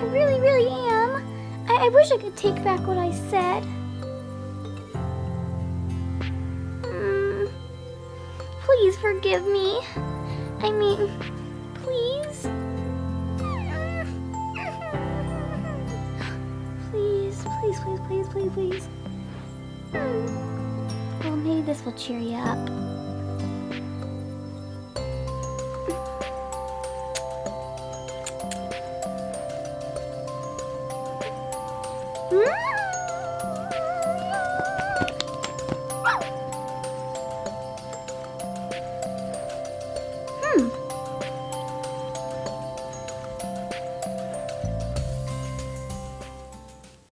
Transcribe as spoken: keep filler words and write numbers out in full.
I really, really am. I, I wish I could take back what I said. Mm. Please forgive me. I mean, please. Please, please, please, please, please, please. Hmm. Well, maybe this will cheer you up. Hmm?